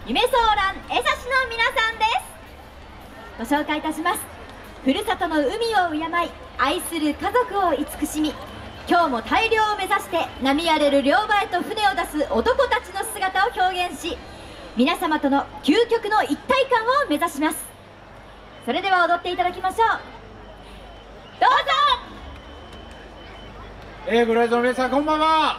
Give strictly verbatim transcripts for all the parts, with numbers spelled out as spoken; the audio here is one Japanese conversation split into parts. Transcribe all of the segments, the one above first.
夢ソーラン江差の皆さんです。ご紹介いたします。ふるさとの海を敬い、愛する家族を慈しみ、今日も大漁を目指して波荒れる漁場へと船を出す男たちの姿を表現し、皆様との究極の一体感を目指します。それでは踊っていただきましょう。どうぞ。 えー、ご来場の皆さん、こんばんは。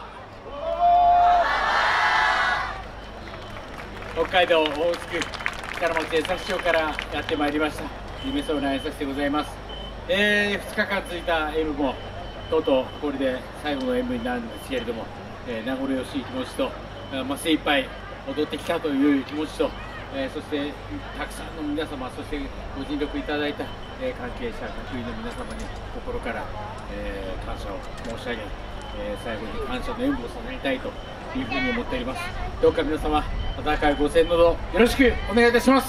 北海道大臼区北の町江差町からやってまいりました夢ソーラン江差でございます。えー、ふつかかん続いた演舞もとうとうこれで最後の演舞になるんですけれども、えー、名残惜しい気持ちと、まあ、精一杯踊ってきたという気持ちと、えー、そしてたくさんの皆様、そしてご尽力いただいた、えー、関係者各位の皆様に心から、えー、感謝を申し上げ、えー、最後に感謝の演舞を捧げたいというふうに思っております。どうか皆様温かいご声援のほどよろしくお願いいたします。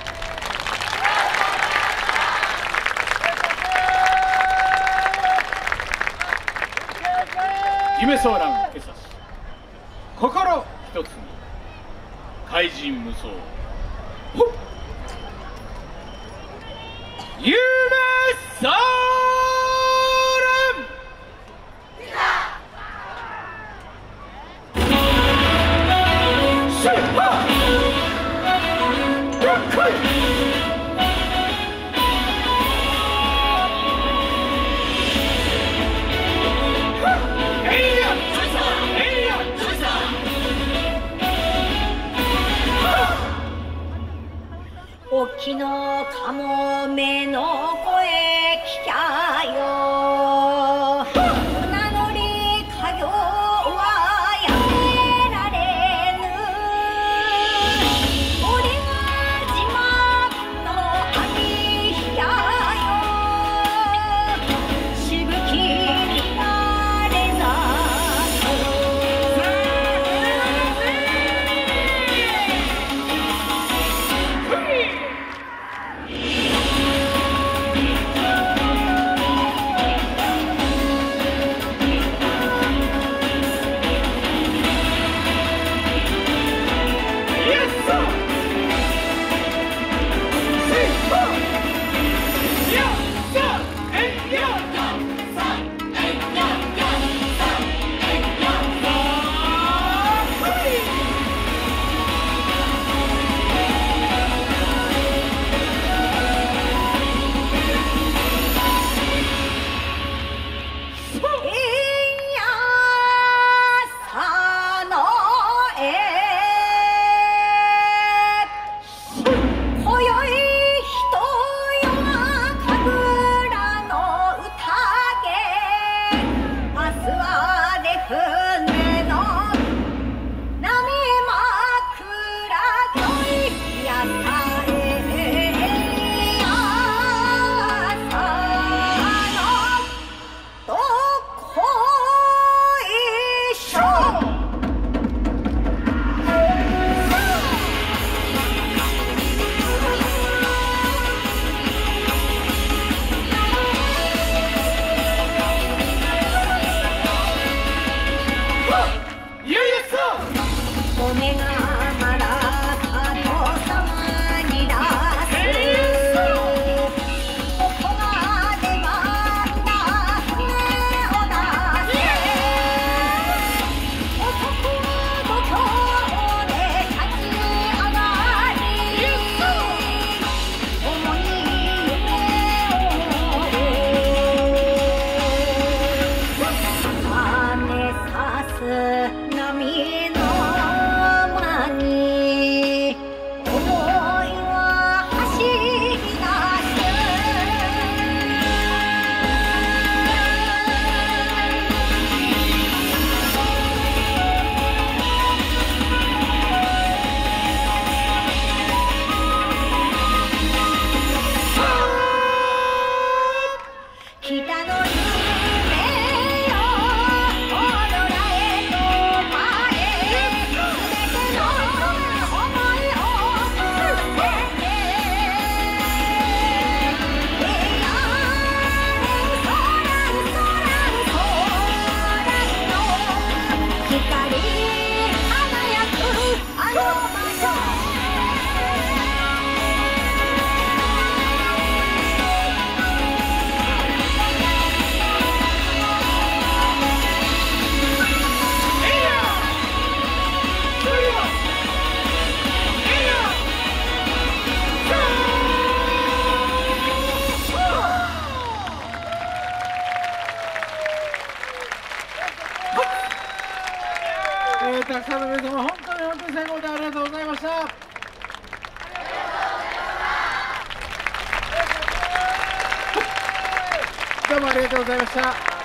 夢ソーラン江差、心一つに怪人無双、ほっ夢ソーラン沖のかもめの声聞きゃよ、名乗り家業はやめられぬ。俺が自慢の兄やよ、しぶきになれざたくさんの皆様、本当に本当に最後までありがとうございました。どうもありがとうございました。